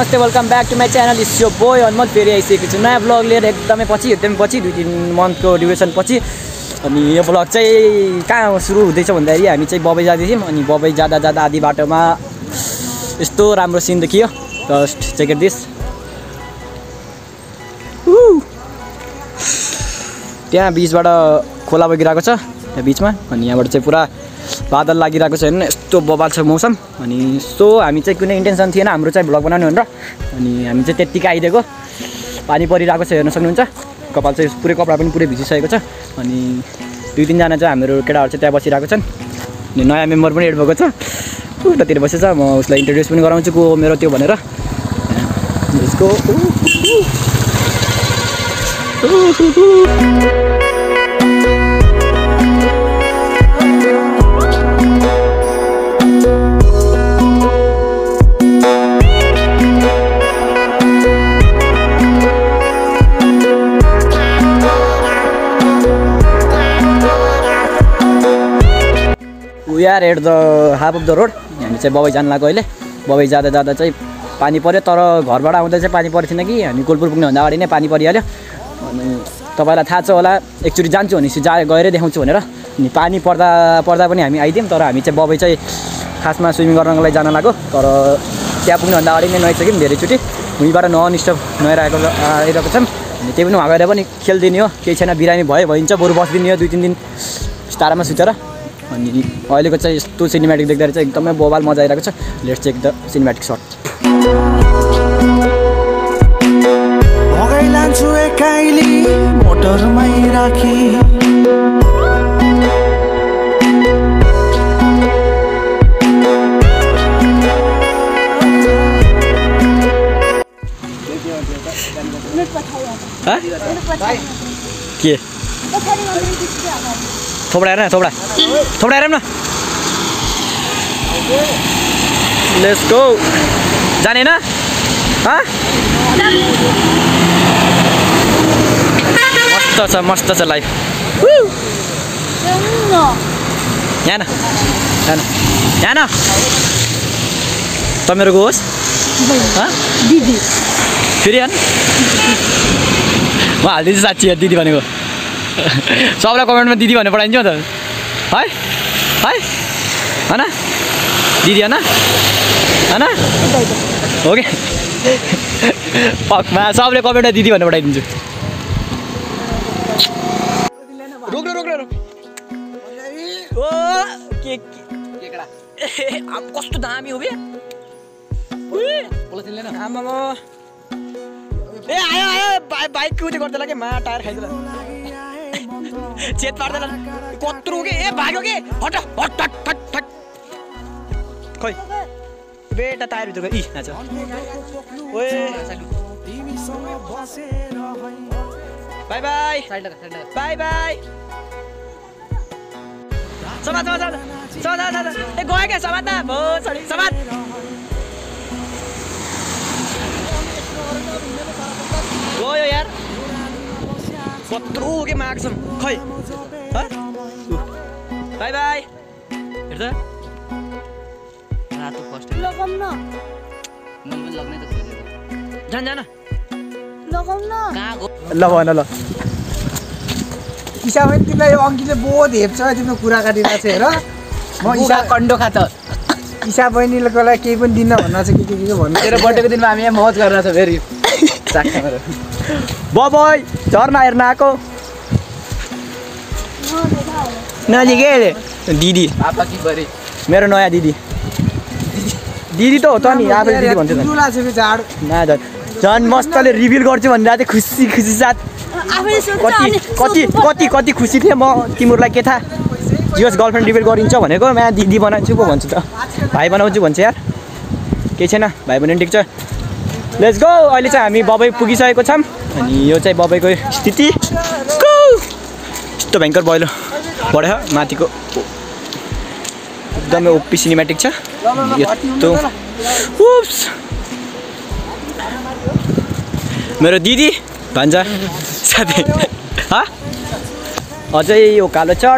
नमस्ते welcome back to my channel it's your boy Hanumat फेरि आइसकेको छु नयाँ ब्लग लिएर एकदमै पछि 2-3 मन्थको ड्युरेसन पछि। अनि यो ब्लग चाहिँ कहाँ सुरु हुँदैछ भन्दाखेरि हामी चाहिँ बबई जाँदै थियौँ अनि बबई जाँदा जाँदा आधी बाटोमा यस्तो राम्रो सिन देखियो। Just check it this. त्यहाँ बिचबाट खोला बगिरहेको छ त्यहाँ बिचमा अनि यहाँबाट चाहिँ पुरा बादल लागिरहेको छ हेर्नु यस्तो बबाल छ मौसम। अनि सो हामी चाहिँ कुनै इन्टेन्सन थिएन हाम्रो चाहिँ भ्लग बनाउने भनेर अनि हामी चाहिँ त्यत्तिकै आइदिएको। पानी परिरहेको छ हेर्न सक्नुहुन्छ। कपाल चाहिँ पुरै कपडा पनि पुरै भिजिसकेको छ। अनि 2-3 जना चाहिँ हाम्रो केटाहरू चाहिँ त्यहाँ बसिरहेको छन् अनि नयाँ मेम्बर पनि एड भएको छ उतातिर बसेछ। म उसलाई इन्ट्रोड्युस पनि गराउँछु को मेरो त्यो भनेर। यसको we are at the half of the road. हामी चाहिँ बबई जानु लाग्यो अहिले। बबई जाँदा जाँदा चाहिँ पानी पऱ्यो तर घरबाट आउँदा चाहिँ पानी परेको थिएन कि हामी कोलपुर पुग्नुभन्दा अगाडि नै पानी परिहाल्यो। अनि तपाईँलाई थाहा छ होला एकचोटि जान्छु भनेपछि गएरै देखाउँछु भनेर। अनि पानी पर्दा पनि हामी आइदियौँ तर हामी चाहिँ बबई चाहिँ खासमा स्विमिङ गर्नको लागि जान लाग्यो तर त्यहाँ पुग्नुभन्दा अगाडि नै नुहाइसक्यौँ धेरैचोटि। भुइँबाट ननस्टप आइरहेको छौँ। अनि त्यही पनि गएर पनि खेलिदिने हो केही छैन बिरामी भयो भइन्छ बरु बसिदिने हो 2-3 दिन तारामा सुतेर। अनि अहिलेको चाहिँ यस्तो सिनेमेटिक देख्दा चाहिँ एकदमै बबाल मजा आइरहेको छ। Let's check the cinematic shot. भगाइ लान्छु एकाइली मोटरमै राखी के थोपडा हेर न थोपडा हेर न। लेट्स गो जाने न मस्त छ लाइफ। यहाँ न त मेरो होस् दिदी फेरि हेर्नु म हालिदिन्छु साँच्ची दिदी भनेको सबलाई कमेन्टमा दिदी भनेर पठाइदिन्छु त है होइन दिदी होइन हो कि पक्मा सबले कमेन्टमा दिदी भनेर पठाइदिन्छु। रोक ओ के कस्तो दामी हो बे आमा ए आयो बाइक कुदे गर्दै लाग्यो मा टायर खाइदिला चेत पार्दैन कत्रो के ए भाग्यो के हट खोइ बेटा टायर भित्रको इ नाच ओए बाइ बाइ समात ए गयो क्या समात भो सरी समात गयो यार कत्रो के माग्छौँ खै बाइ हेर्छ रातो फर्स्ट लगाउन लाग्ने त जान लगाउन ल भन ल ईशा पनि तिमीलाई यो अङ्कीले बहुत हेप्छ तिम्रो कुरा काटिरहेको छ हेर। म ईशा कन्डो खा त ईशा बहिनीको लागि केही पनि दिन्न भन्न चाहिँ के भन्नु। तेरो बर्थडेको दिनमा हामी यहाँ मौज गरेर छ फेरि बबई झर्ना हेर्न आएको नजिकै दिदी मेरो नयाँ दिदी त हो त नि आफै दिदी भन्छ झन् मस्तले रिभिल गर्छु भनेर चाहिँ खुसी साथ कति खुसी थिएँ म। तिमीहरूलाई के थाहा जियोस् गर्लफ्रेन्ड रिभिल गरिन्छ भनेको म दिदी बनाउँछु पो भन्छु त भाइ बनाउँछु भन्छ यार केही छैन भाइ पनि ठिक छ। लेट्स गो अहिले चाहिँ हामी बबई पुगिसकेको छौँ अनि यो चाहिँ बबईको स्थिति यस्तो भयङ्कर पहिलो बढ्यो माथिको एकदमै ओपी सिनेमेटिक छ यस्तो मेरो दिदी भन्छ साथै अझै उकालो चढ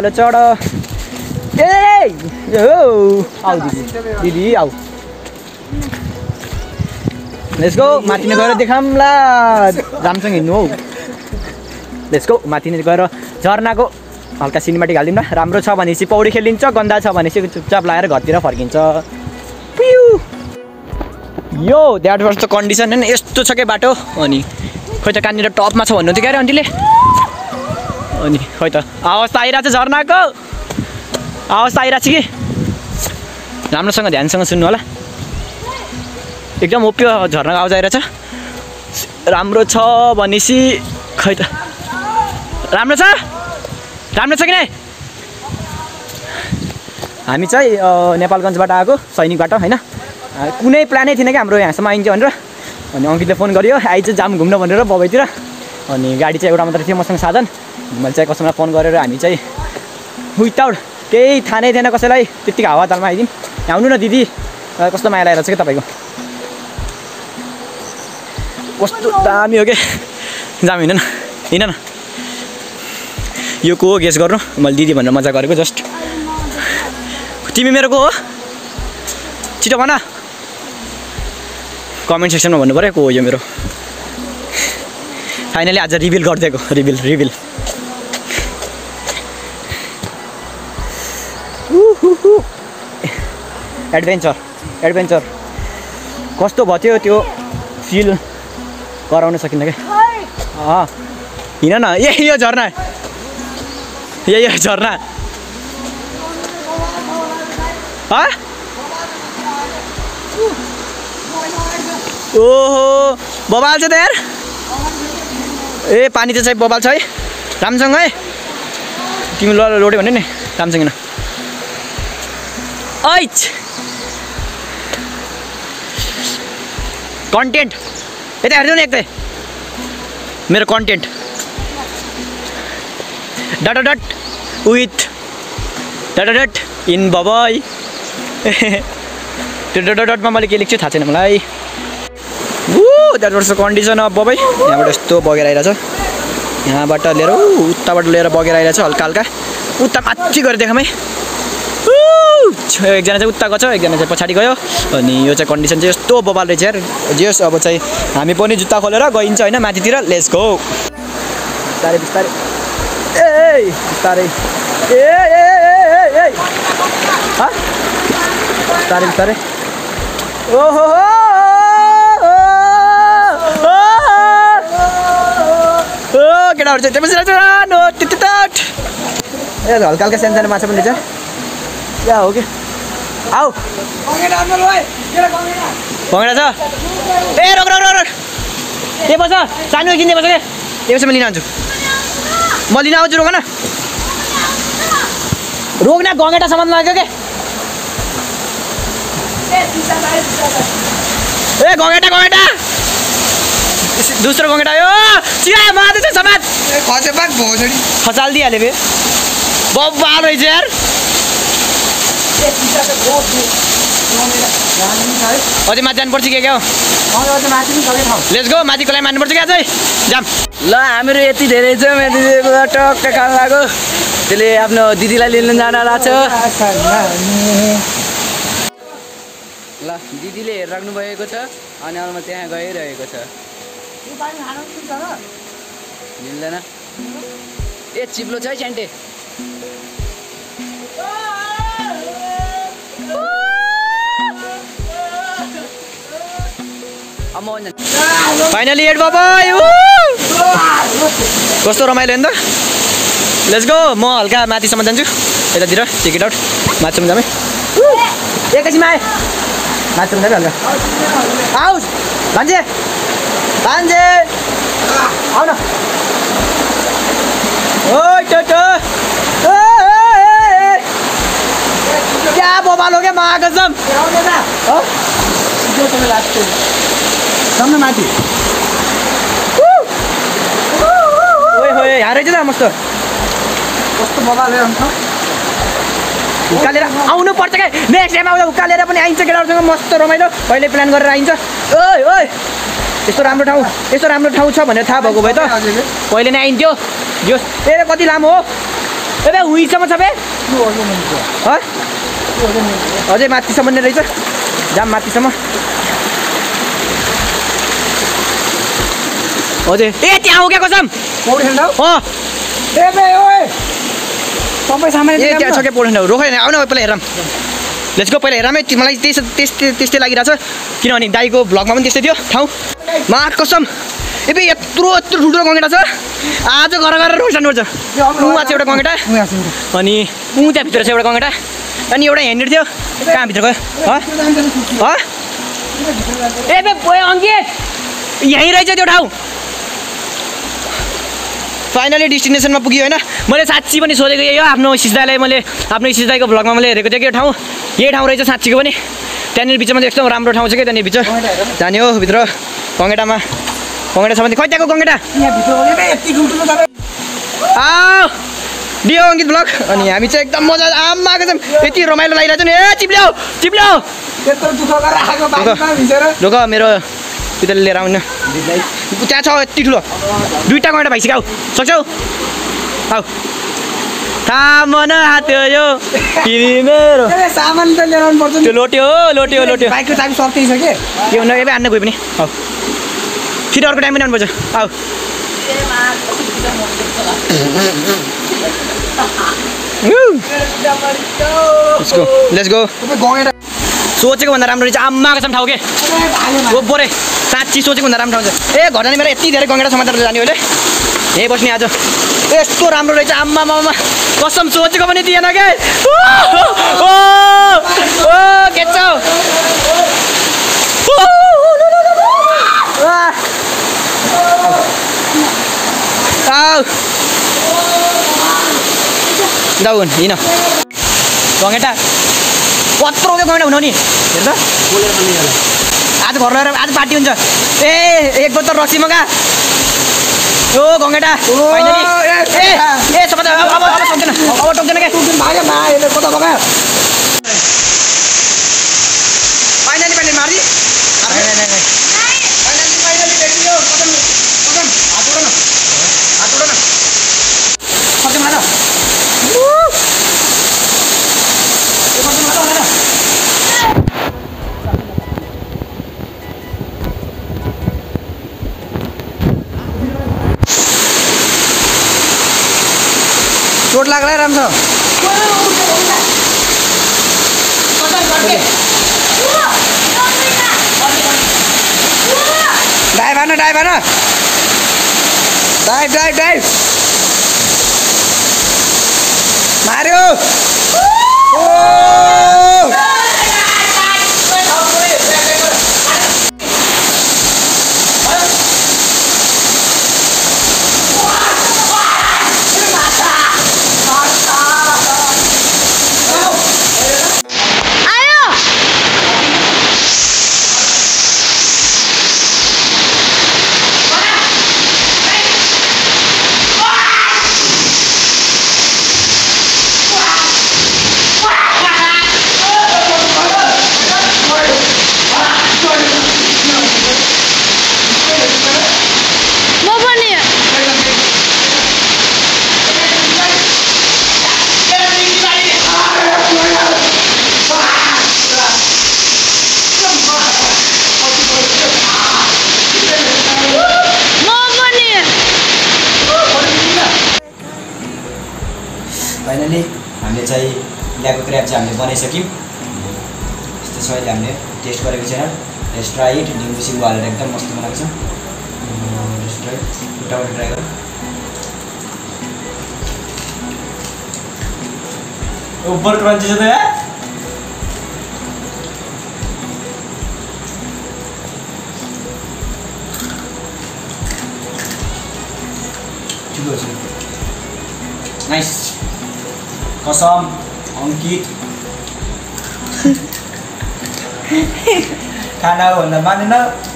ए आऊ दिदी आऊ लेट्स गो माथि नै गएर देखाउँला राम्रोसँग हिँड्नु हौ लेट्स गो माथि नै गएर झरनाको हल्का सिनेमेटिक हालिदिउँ न राम्रो छ भनेपछि पौडी खेलिन्छ गन्दा छ भनेपछि चुपचाप लगाएर घरतिर फर्किन्छ पिउ यो द्याट वाज द कन्डिसन हैन यस्तो छ के बाटो अनि खोइ त कहाँनिर टपमा छ भन्नु थियो क्या अरे आन्टीले अनि खोइ त अवस्था आइरहेको छ झरनाको अवस्था आइरहेको छ कि राम्रोसँग ध्यानसँग सुन्नु होला एकदम ओप्यो झरनाको आवाज आइरहेछ राम्रो छ भनेपछि खै त राम्रो छ कि नै हामी चाहिँ नेपालगञ्जबाट आएको सैनिकबाट होइन कुनै प्लानै थिएन कि हाम्रो यहाँसम्म आइन्छ भनेर अनि अङ्कितले फोन गर्यो आइज जाम घुम्न भनेर बबैतिर अनि गाडी चाहिँ एउटा मात्र थियो मसँग साधन मैले चाहिँ कसैलाई फोन गरेर हामी चाहिँ विदाउट केही थाहा नै थिएन कसैलाई त्यत्तिकै हावातालमा आइदिउँ आउनु न दिदी कस्तो माया लागेको छ कि तपाईँको कस्तो दामी हो कि जाम हिँड न यो को हो गेस गर्नु मैले दिदी भनेर मजा गरेको जस्ट तिमी मेरो को हो छिटो भन कमेन्ट सेक्सनमा भन्नु पऱ्यो को हो यो मेरो फाइनली आज रिभिल गरिदिएको रिभिल एडभेन्चर कस्तो भयो थियो त्यो फिल गराउन सकिन्न क्या हिँड न यो झरना ओहो बबाल छ त यार ए पानी त चाहिँ बबाल छ है राम्रोसँग है तिमी लोड्यो भने नि राम्रोसँग न ऐच कन्टेन्ट यता हेरिदिनु न एक मेरो content dot with dot in Babai त्यो डटमा मैले के लेख्छु थाहा छैन मलाई that was the condition of Babai यहाँबाट यस्तो बगेर आइरहेछ यहाँबाट लिएर उताबाट लिएर बगेर आइरहेछ हल्का उता माथि गएर देखाउँ है एकजना चाहिँ उता गछ एकजना चाहिँ पछाडि गयो अनि यो चाहिँ कन्डिसन चाहिँ यस्तो बबाल रहेछ यार जे होस् अब चाहिँ हामी पनि जुत्ता खोलेर गइन्छ होइन माथितिर लेट्स गो बिस्तारै बिस्तारै बिस्तारै ओहो केटाहरू चाहिँ ए हल्का सानो माछा पनि रहेछ क्या हो कि आऊ भँगेडा छ ए रोक के बस सानो किन्ने बस क्या यो म लिन आउँछु म लिन आउँछु रोक न गँगेटासम्म लाग्यो के ए गँगेटा दोस्रो गँगेटा यो चिया माथि छ समाज खसाल दिइहाल्यो बे बब्बाल रहेछ यार अझै माथि जानुपर्छ के हो लेट्स गो माथिको लागि मान्नुपर्छ क्या अझै जाम ल हामीहरू यति धेरै छ मेरो दिदीको टक्क खान लाग्यो त्यसले आफ्नो दिदीलाई लिन जान लाग्छ ल दिदीले हेरिराख्नु भएको छ अनि अरूमा त्यहाँ गइरहेको छ मिल्दैन ए चिप्लो छ है च्यान्टे फाइनली एड बाबा कस्तो रमाइलो नि त लेट्स गो म हल्का माथिसम्म जान्छु यतातिर चेक इट आउट माथिसम्म जाम है एकैछिन आए माथिसम्म जाने हल्का आऊ भान्जे आऊ न ओ टो क्या बोबाल हो गया महागजम सामने माथि ओए होए यहाँ रहेछ त मस्तो कस्तो बबाल हुन्छ उकालेर आउनु पर्छ क्या नेक्स्ट टाइम आउँदा उकालेर पनि आइन्छ केटाहरूसँग मस्त रमाइलो कहिले प्लान गरेर आइन्छ ओए यस्तो राम्रो ठाउँ छ भनेर थाहा भएको भए त पहिले नै आइन्थ्यो जो ए कति लामो हो ए उहीँसम्म छ बे अझै माथिसम्म नै रहेछ जाम माथिसम्म हजुर ए त्यहाँ हो क्या कसम पौडी खेल्न अँ ए बे ओए तपाईँ सामान ए त्यहाँ छ क्या पौडी खेल्न रोख आउन पहिला हेरौँ लेट्स गो पहिला हेरौँ है मलाई त्यस्तै लागिरहेछ किनभने दाइको भ्लगमा पनि त्यस्तै थियो ठाउँ मा कसम ए बे यत्रो ठुल्ठुलो गङ्गेटा छ आज घर गएर रोइसान्नुपर्छ उहाँ छ एउटा गङ्गेटा अनि त्यहाँभित्र छ एउटा गङ्गेटा अनि एउटा हेर्ने थियो कहाँ भित्र गयो ए बे अङ्कित यहीँ रहेछ त्यो ठाउँ फाइनली डेस्टिनेसनमा पुग्यो होइन मैले साँच्ची पनि सोधेको यही हो आफ्नो सिस्दाईलाई मैले आफ्नो सिस्दाईको भ्लगमा मैले हेरेको थिएँ कि यो ठाउँ यही ठाउँ रहेछ साँच्चीको पनि त्यहाँनिर बिचमा चाहिँ एकदम राम्रो ठाउँ छ कि त्यहाँनिर भित्र जाने हो भित्र गङ्गेटामा गङ्गेटा छ भने खै त्यहाँको गङ्गेटा दियो अङ्कित ब्लग अनि हामी चाहिँ एकदम मजा आमाको चाहिँ यति रमाइलो लागिरहेको छ नि ए चिप्ल्याउ चिप्ल्याउ ढोक मेरो पिताले लिएर आउनु त्यहाँ छ यति ठुलो दुईवटा गङ्गेटा भइसक्यो सक्छौ आऊ थाहा हात यो मेरो सामान त लिएर आउनु पर्छ त्यो लोट्यो बाइकको चाबी सक्दैछ के के भन्नु ଏବେ आन्न गयो पनि आऊ फेरि अर्को टाइम पनि आउनुपर्छ आऊ लेट्स गो सोचेको भन्दा राम्रो रहेछ आम्माको छ ठाउँ के बोरे साँच्ची सोचेको भन्दा राम्रो ठाउँ छ ए घर जाने मेरो यति धेरै गङ्गेटा समाचार जाने अहिले यहीँ बस्ने आज यस्तो राम्रो रहेछ आम्मा कसम सोचेको पनि दिएन के के छ दाउन हिँड गङ्गेटा कत्रो क्या गङ्गेटा हुनु नि हेर त आज घर लगेर आज पार्टी हुन्छ ए एक बोतल रक्सी मगा ओ गङ्गेटा ए सबै अब टोक्दैन क्या कता बगा फाइनली मारी चोट लाग्ला राम्रो डाइभ मार्यो फाइनली हामीले चाहिँ ल्याएको क्र्याब चाहिँ हामीले बनाइसक्यौँ यस्तो छ अहिले हामीले टेस्ट गरेको छैन लेट्स ट्राई इट निम्बु सिम्बु हालेर एकदम मस्त बनाएको छ लेट्स ट्राई उताबाट ट्राई गरौँ ऊपर क्रन्ची छ त यार ठिक छ नाइस कसम अङ्कित खाना हो भन्दा मानेन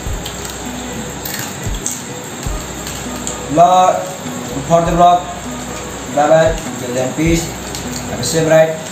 ल for the blog bye bye till then peace have a safe ride